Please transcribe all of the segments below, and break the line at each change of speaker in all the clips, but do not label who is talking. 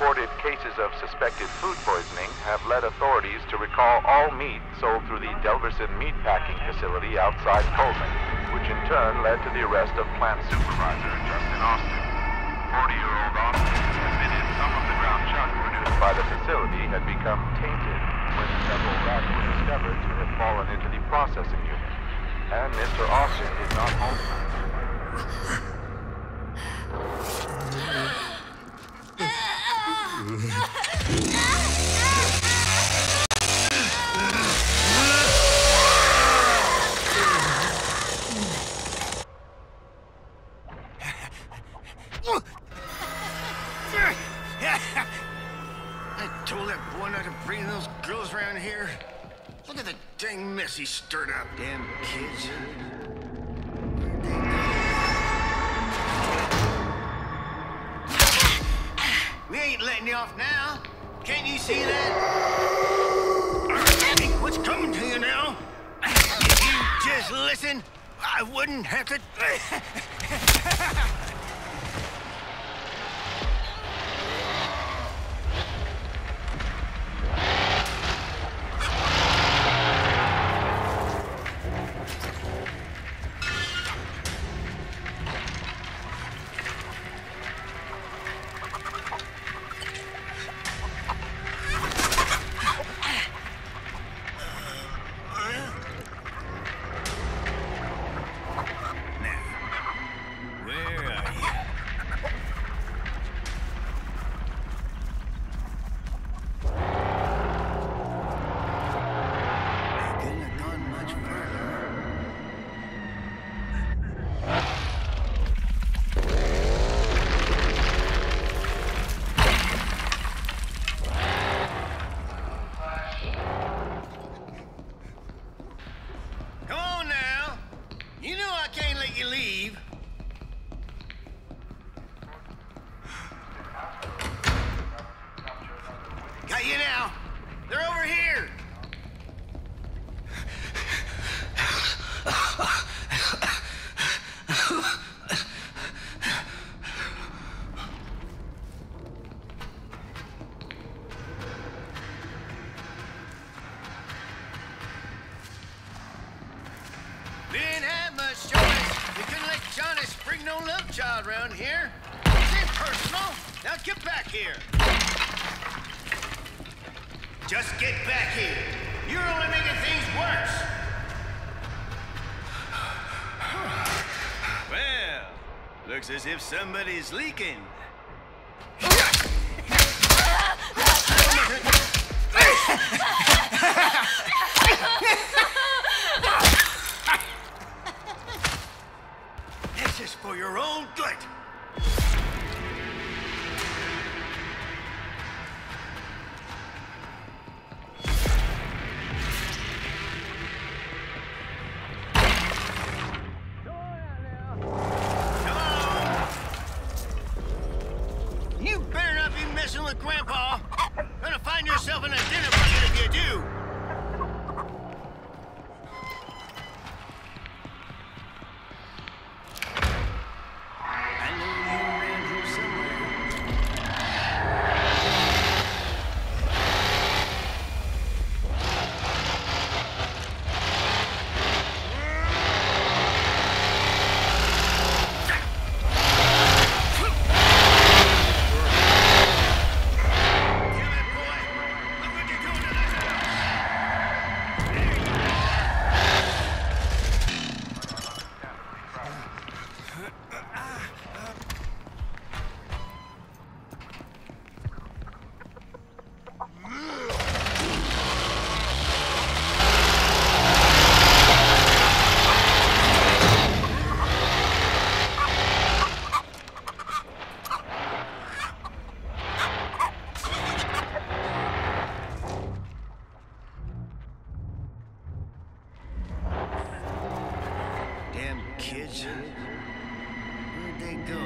reported cases of suspected food poisoning have led authorities to recall all meat sold through the Delverson meatpacking facility outside Coleman, which in turn led to the arrest of plant supervisor Justin Austin. 40-year-old Austin admitted some of the ground chuck produced by the facility had become tainted when several rats were discovered to have fallen into the processing unit. And Mr. Austin is not home.
I told that boy not to bring those girls around here. Look at the dang mess he stirred up. Damn kids. We ain't letting you off now. Can't you see that? Hey, what's coming to you now? If you just listen, I wouldn't have to... Got you now. They're over here. We didn't have much choice. We couldn't let Jonas bring no love child around here. This ain't personal. Now get back here. Just get back here. You're only making things worse. Well, looks as if somebody's leaking. This is for your own good. With Grandpa. Gonna find yourself in a dinner bucket if you do. I knew you ran here somewhere. Kids, where'd they go?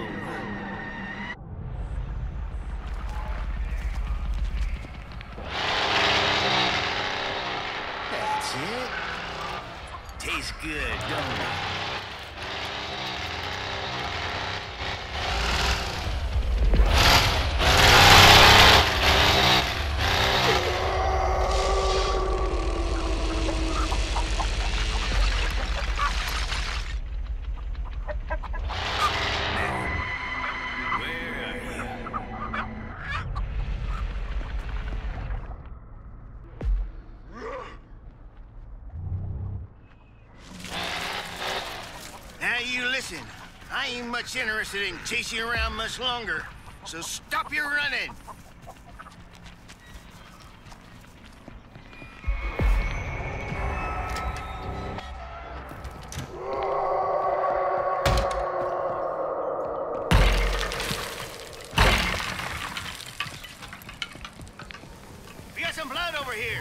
That's it. Tastes good, don't it? Listen, I ain't much interested in chasing you around much longer, so stop your running. We got some blood over here.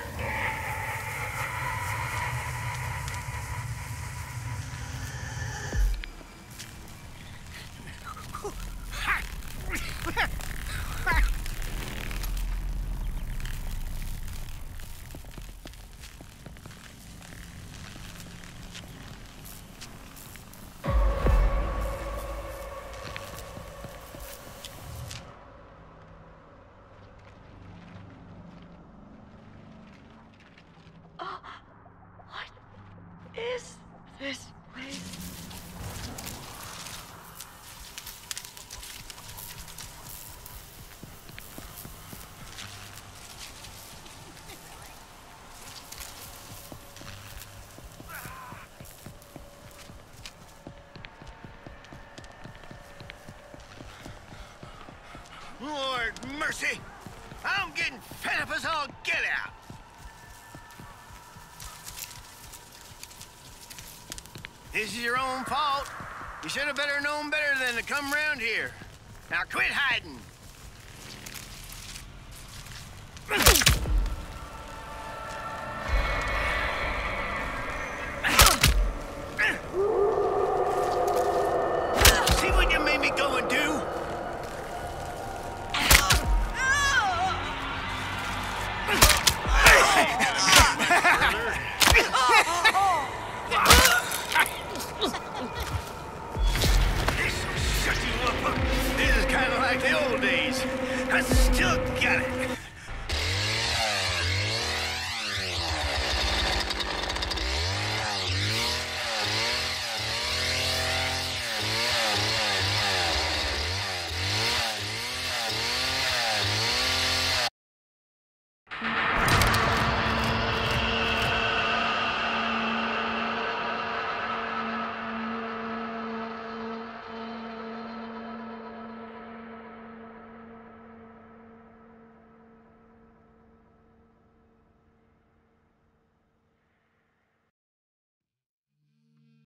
Is this place?
Lord mercy! I'm getting fed up as all get out! This is your own fault. You should have better known better than to come around here. Now quit hiding. See what you made me go and do? This is kind of like the old days. I still got it.